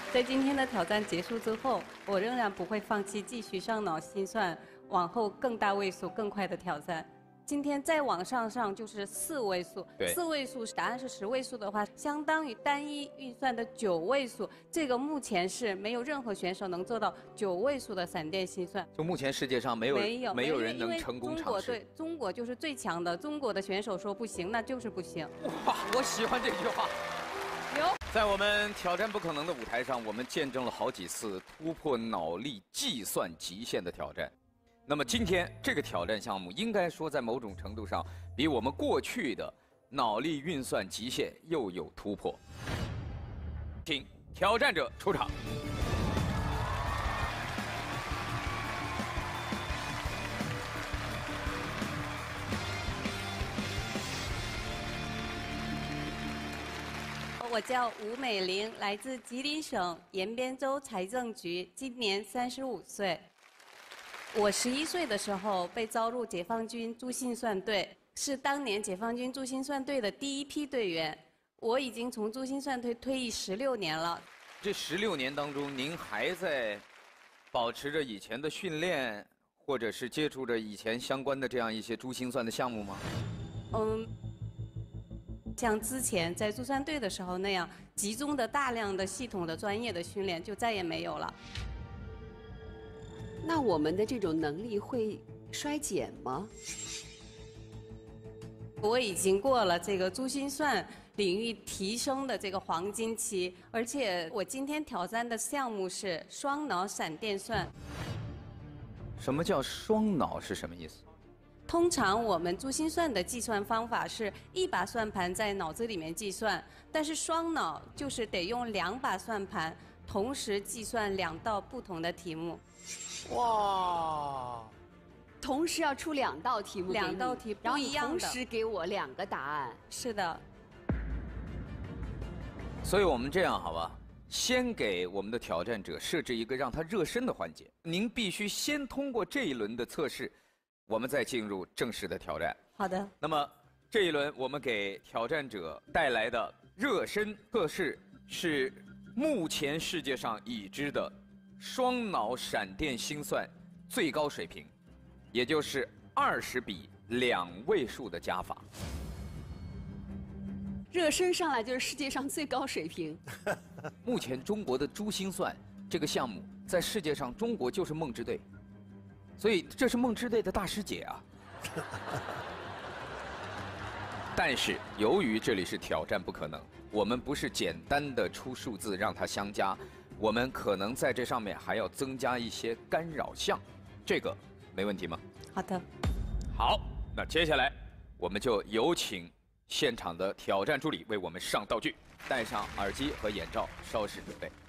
在今天的挑战结束之后，我仍然不会放弃，继续伤脑心算，往后更大位数、更快的挑战。今天再往上就是4位数，4位数答案是10位数的话，相当于单一运算的9位数。这个目前是没有任何选手能做到9位数的闪电心算。 就目前世界上没有人能成功尝试。 对，中国就是最强的，中国的选手说不行，那就是不行。 哇，我喜欢这句话。 有。 在我们挑战不可能的舞台上，我们见证了好几次突破脑力计算极限的挑战。那么今天这个挑战项目，应该说在某种程度上比我们过去的脑力运算极限又有突破。请挑战者出场。 我叫吴美玲，来自吉林省延边州财政局，今年35岁。我11岁的时候被招入解放军珠心算队，是当年解放军珠心算队的第一批队员。我已经从珠心算队退役16年了。 这16年当中，您还在保持着以前的训练，或者是接触着以前相关的这样一些珠心算的项目吗？ 像之前在珠算队的时候那样集中的大量的系统的专业的训练就再也没有了。 那我们的这种能力会衰减吗？ 我已经过了这个珠心算领域提升的这个黄金期，而且我今天挑战的项目是双脑闪电算。 什么叫双脑是什么意思？ 通常我们珠心算的计算方法是1把算盘在脑子里面计算，但是双脑就是得用2把算盘同时计算2道不同的题目。 哇！同时要出2道题目 ，2道题不一样的， 然后同时给我2个答案。 是的。 所以我们这样好吧，先给我们的挑战者设置一个让他热身的环节，您必须先通过这一轮的测试，我们再进入正式的挑战。 好的。 那么这一轮我们给挑战者带来的热身测试是目前世界上已知的双脑闪电心算最高水平，也就是20比2位数的加法。 热身上来就是世界上最高水平。 目前中国的珠心算这个项目在世界上，中国就是梦之队，所以这是梦之队的大师姐啊。但是由于这里是挑战不可能，我们不是简单的出数字让它相加，我们可能在这上面还要增加一些干扰项，这个没问题吗？ 好的。 好，那接下来我们就有请现场的挑战助理为我们上道具，戴上耳机和眼罩，稍事准备。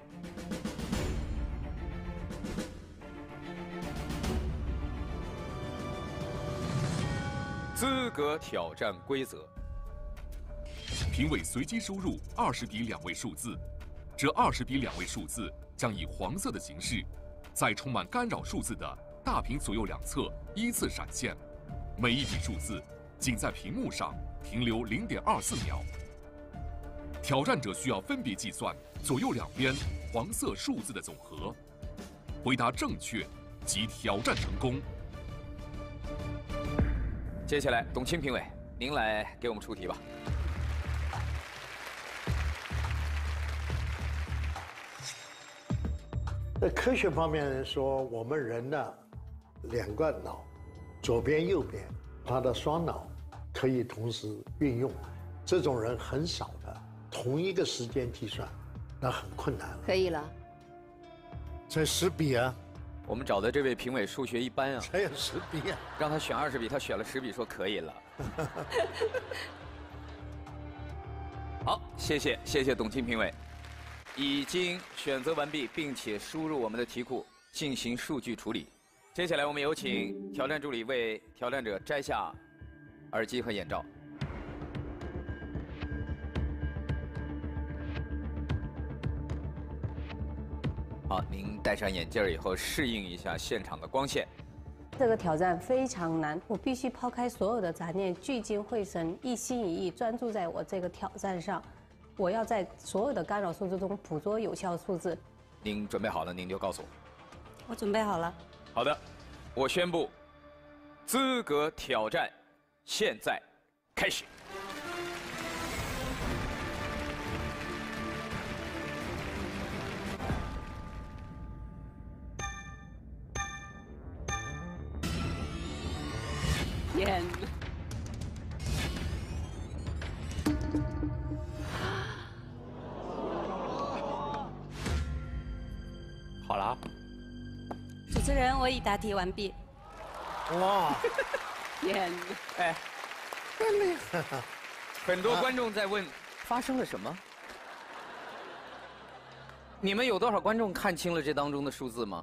资格挑战规则： 评委随机输入20比2位数字，这20比2位数字将以黄色的形式，在充满干扰数字的大屏左右两侧依次闪现，每一笔数字仅在屏幕上停留0.24秒。挑战者需要分别计算左右两边黄色数字的总和，回答正确即挑战成功。 接下来，董卿评委，您来给我们出题吧。 在科学方面来说，我们人的2个脑，左边右边，他的双脑可以同时运用，这种人很少的。同一个时间计算，那很困难了。 可以了。 才10笔啊！ 我们找的这位评委数学一般啊， 才有10笔啊， 让他选20笔，他选了10笔，说可以了。好，谢谢董卿评委，已经选择完毕，并且输入我们的题库进行数据处理。接下来我们有请挑战助理为挑战者摘下耳机和眼罩。好，您戴上眼镜以后，适应一下现场的光线。 这个挑战非常难，我必须抛开所有的杂念，聚精会神，一心一意，专注在我这个挑战上。 我要在所有的干扰数字中捕捉有效数字。 您准备好了，您就告诉我。 我准备好了。 好的，我宣布，资格挑战现在开始。 天， 好了， 主持人，我已答题完毕。 哇， 天， 哎，很多观众在问发生了什么？你们有多少观众看清了这当中的数字吗？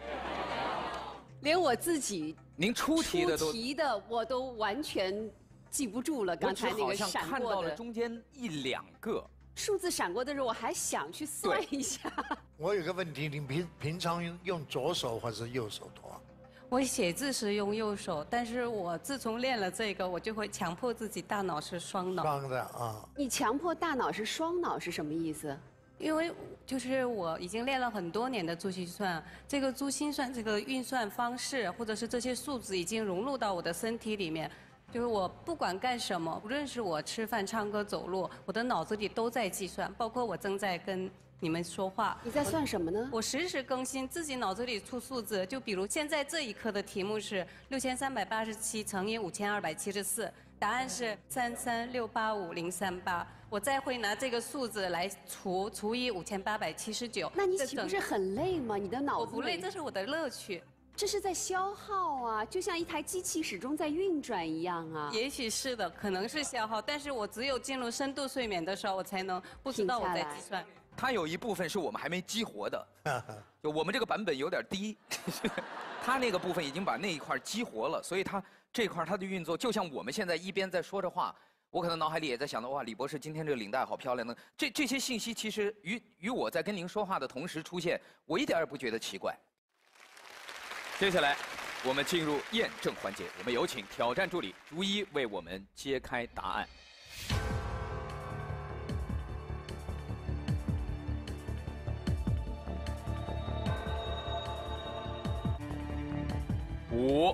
连我自己您出题的都， 我都完全记不住了。刚才那个我只好像闪看到了过的中间1、2个。 数字闪过的时候，我还想去算一下。 我有个问题，你平常用左手还是右手多？ 我写字时用右手，但是我自从练了这个，我就会强迫自己大脑是双脑。 双的啊。 你强迫大脑是双脑是什么意思？ 因为就是我已经练了很多年的珠心算，这个珠心算这个运算方式，或者是这些数字已经融入到我的身体里面。就是我不管干什么，无论是我吃饭、唱歌、走路，我的脑子里都在计算，包括我正在跟你们说话。 你在算什么呢？ 我实时更新自己脑子里出数字，就比如现在这一刻的题目是6387乘以5274，答案是33685,038。我再会拿这个数字来除以5879。 那你岂不是很累吗？你的脑子我不累，这是我的乐趣。 这是在消耗啊，就像一台机器始终在运转一样啊。 也许是的，可能是消耗，但是我只有进入深度睡眠的时候，我才能不知道我在计算。 它有一部分是我们还没激活的，就我们这个版本有点低，它那个部分已经把那一块激活了，所以它这块它的运作就像我们现在一边在说着话，我可能脑海里也在想到，哇，李博士今天这个领带好漂亮呢。这些信息其实与我在跟您说话的同时出现，我一点也不觉得奇怪。接下来，我们进入验证环节，我们有请挑战助理逐一为我们揭开答案。5，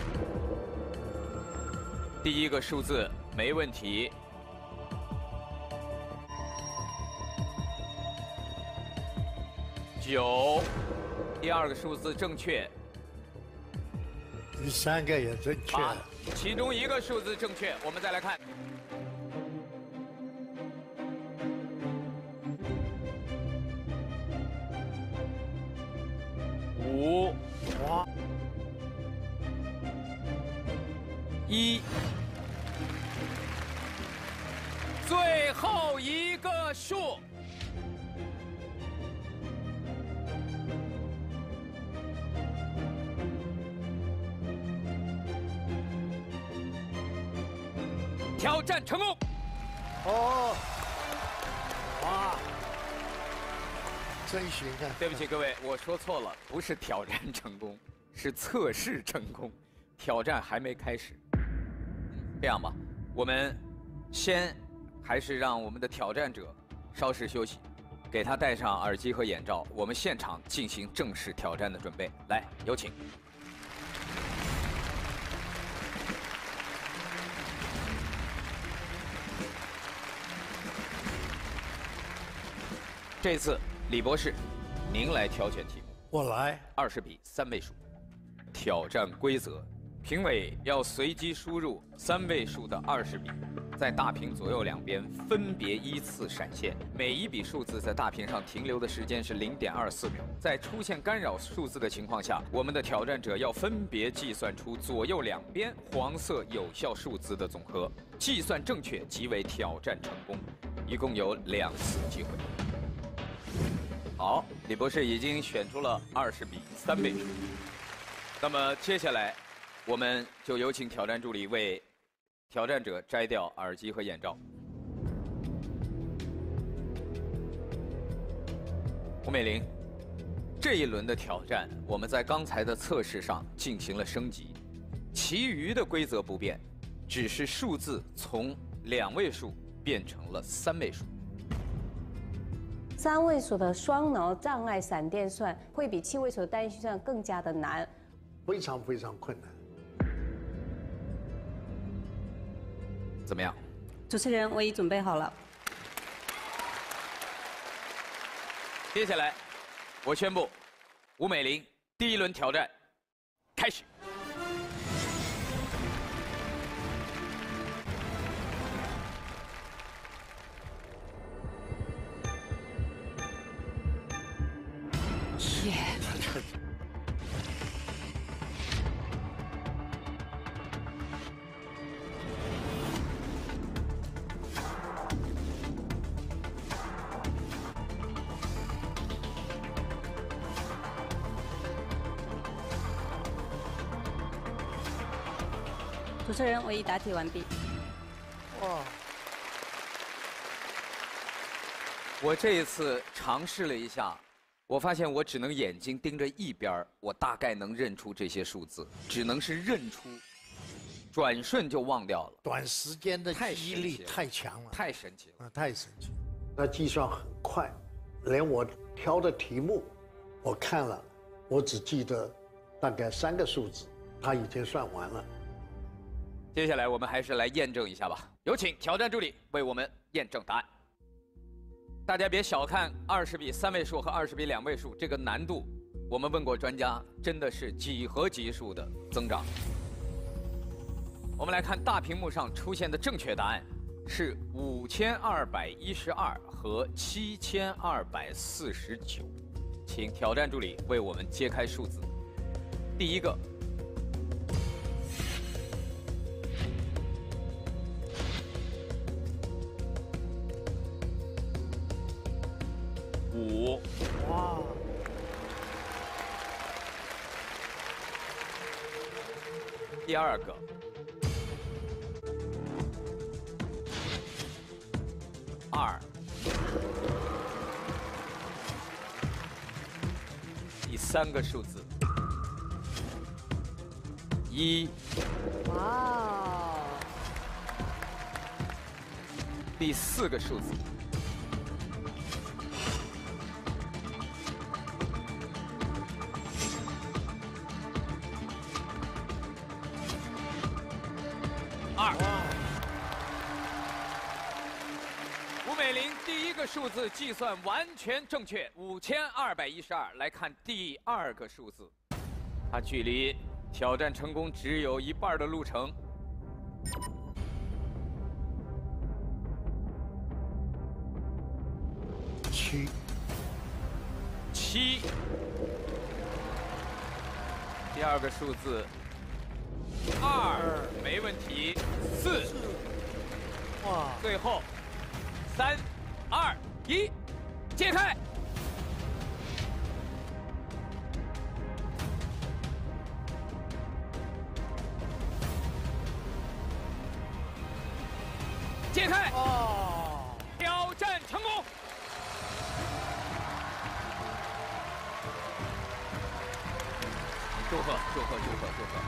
第一个数字没问题。9，第二个数字正确。 第3个也正确。 好，其中一个数字正确，我们再来看。5， 哇 ，1，最后一个数。挑战成功！ 哦，哇，真行啊！ 对不起各位，我说错了，不是挑战成功，是测试成功，挑战还没开始。这样吧，我们先还是让我们的挑战者稍事休息，给他戴上耳机和眼罩，我们现场进行正式挑战的准备。来，有请。这次李博士，您来挑选题目。 我来。 20笔3位数。挑战规则：评委要随机输入3位数的20笔，在大屏左右两边分别依次闪现，每一笔数字在大屏上停留的时间是0.24秒。在出现干扰数字的情况下，我们的挑战者要分别计算出左右两边黄色有效数字的总和，计算正确即为挑战成功。一共有2次机会。好，李博士已经选出了20笔3位数。那么接下来，我们就有请挑战助理为挑战者摘掉耳机和眼罩。胡美玲，这一轮的挑战，我们在刚才的测试上进行了升级，其余的规则不变，只是数字从2位数变成了3位数。 3位数的双脑障碍闪电算会比7位数的单心算更加的难， 非常非常困难。 怎么样？ 主持人，我已准备好了。 接下来，我宣布，吴美玲第1轮挑战开始。 主持人，我已答题完毕。 哇！ 我这一次尝试了一下，我发现我只能眼睛盯着一边儿，我大概能认出这些数字，只能是认出，转瞬就忘掉了。 短时间的记忆力太强了， 太神奇了， 太神奇了。那计算很快，连我挑的题目，我看了，我只记得大概3个数字，他已经算完了。 接下来我们还是来验证一下吧，有请挑战助理为我们验证答案。大家别小看20比3位数和20比2位数这个难度，我们问过专家，真的是几何级数的增长。我们来看大屏幕上出现的正确答案是5212和7249，请挑战助理为我们揭开数字。第一个。5， 哇！ 第2个2，第3个数字1， 哇哦！ 第4个数字2。吴美玲第1个数字计算完全正确，5212。来看第2个数字，它距离挑战成功只有1半的路程。7。第2个数字2，没问题。4， 哇！ 最后3、2、1，揭开。揭开。 哦！ 挑战成功。祝贺！祝贺！祝贺！祝贺！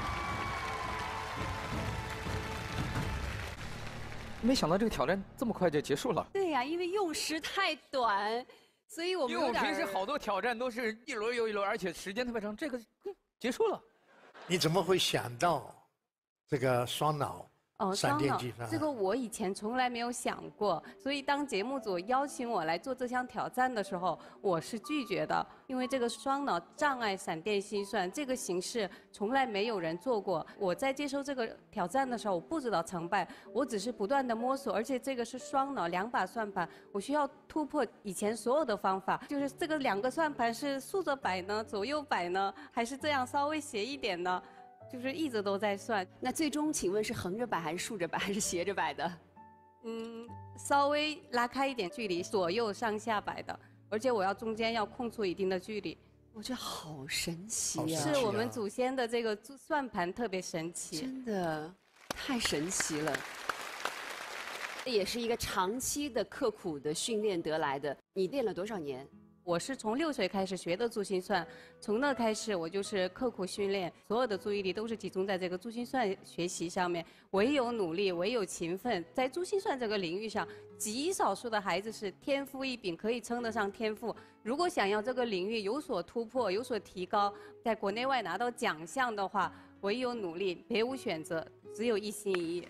没想到这个挑战这么快就结束了。 对呀，因为用时太短，所以我们因为我平时好多挑战都是一轮又一轮，而且时间特别长，这个结束了。 你怎么会想到这个双脑闪电计算？ 这个我以前从来没有想过，所以当节目组邀请我来做这项挑战的时候，我是拒绝的，因为这个双脑障碍闪电心算这个形式从来没有人做过。我在接受这个挑战的时候，我不知道成败，我只是不断的摸索，而且这个是双脑2把算盘，我需要突破以前所有的方法，就是这个2个算盘是竖着摆呢，左右摆呢，还是这样稍微斜一点呢？就是一直都在算。 那最终请问是横着摆还是竖着摆还是斜着摆的？ 稍微拉开一点距离，左右上下摆的，而且我要中间要空出一定的距离。 我觉得好神奇呀！ 是我们祖先的这个算盘特别神奇， 真的太神奇了。这也是一个长期的刻苦的训练得来的。你练了多少年？ 我是从6岁开始学的珠心算，从那开始我就是刻苦训练，所有的注意力都是集中在这个珠心算学习上面。唯有努力，唯有勤奋，在珠心算这个领域上，极少数的孩子是天赋异禀，可以称得上天赋。如果想要这个领域有所突破、有所提高，在国内外拿到奖项的话，唯有努力，别无选择，只有一心一意。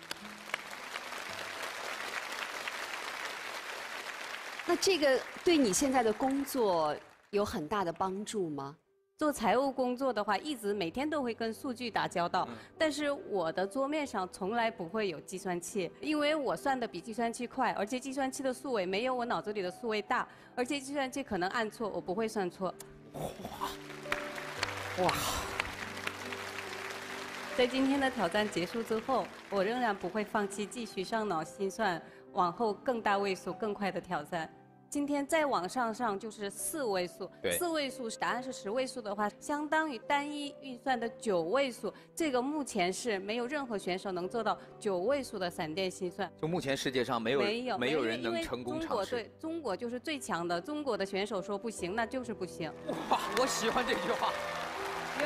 那这个对你现在的工作有很大的帮助吗？ 做财务工作的话，一直每天都会跟数据打交道，但是我的桌面上从来不会有计算器，因为我算的比计算器快，而且计算器的数位没有我脑子里的数位大，而且计算器可能按错，我不会算错。哇！在今天的挑战结束之后，我仍然不会放弃继续上脑心算，往后更大位数、更快的挑战。今天再往上就是4位数，4位数答案是10位数的话，相当于单一运算的9位数。这个目前是没有任何选手能做到9位数的闪电心算。 就目前世界上没有人能成功尝试。 对，中国就是最强的。中国的选手说不行，那就是不行。 哇，我喜欢这句话。 有。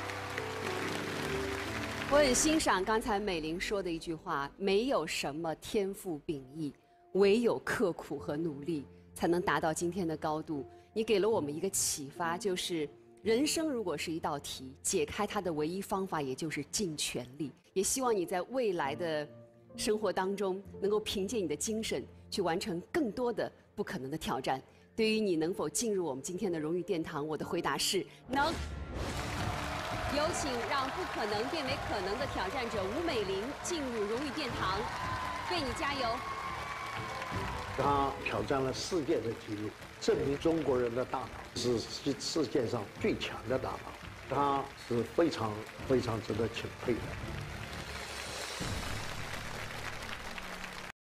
我很欣赏刚才美玲说的一句话：没有什么天赋秉异，唯有刻苦和努力，才能达到今天的高度。你给了我们一个启发，就是人生如果是一道题，解开它的唯一方法也就是尽全力。也希望你在未来的生活当中，能够凭借你的精神去完成更多的不可能的挑战。对于你能否进入我们今天的荣誉殿堂，我的回答是能。有请让不可能变为可能的挑战者吴美玲进入荣誉殿堂，为你加油。 他挑战了世界的纪录，证明中国人的大脑是世界上最强的大脑，他是非常值得钦佩的。